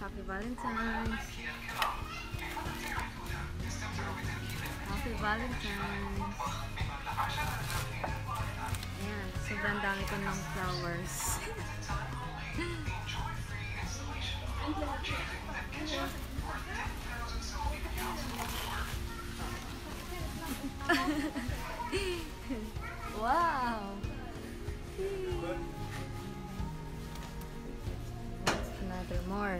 Happy Valentine's! Happy Valentine's! Ayan, sobrang dami ko ng flowers. Wow! What's another more?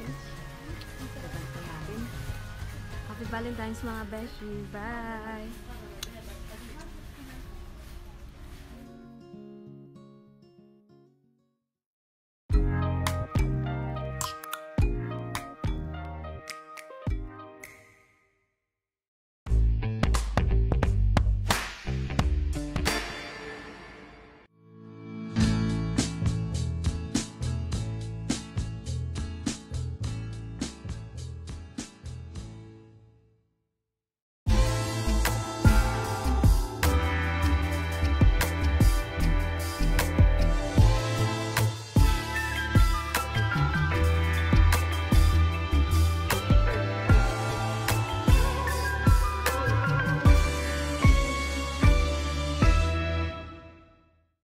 Happy Valentine's mga beshi! Bye!